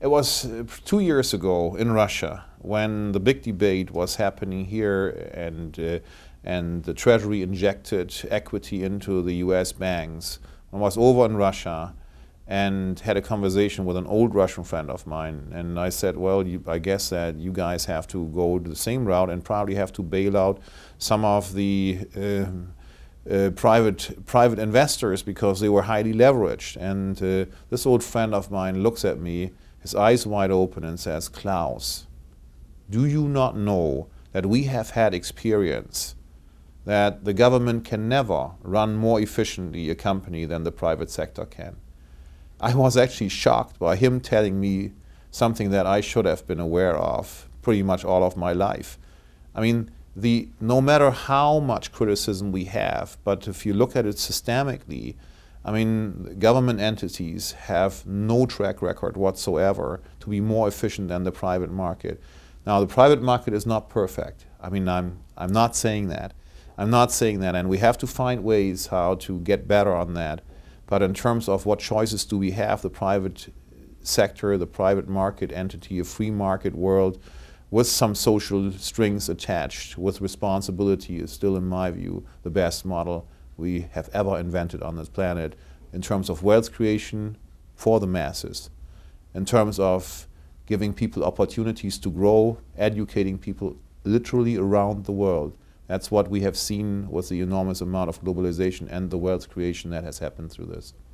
was 2 years ago in Russia when the big debate was happening here, and the Treasury injected equity into the US banks. I was over in Russia and had a conversation with an old Russian friend of mine, and I said, well, I guess that you guys have to go the same route and probably have to bail out some of the private investors because they were highly leveraged. And this old friend of mine looks at me, his eyes wide open, and says, Klaus, do you not know that we have had experience that the government can never run more efficiently a company than the private sector can? I was actually shocked by him telling me something that I should have been aware of pretty much all of my life. I mean, no matter how much criticism we have, but if you look at it systemically, I mean, government entities have no track record whatsoever to be more efficient than the private market. Now, the private market is not perfect. I mean, I'm not saying that. I'm not saying that, and we have to find ways how to get better on that. But in terms of what choices do we have, the private sector, the private market entity, a free market world with some social strings attached, with responsibility, is still, in my view, the best model we have ever invented on this planet in terms of wealth creation for the masses, in terms of giving people opportunities to grow, educating people literally around the world. That's what we have seen with the enormous amount of globalization and the wealth creation that has happened through this.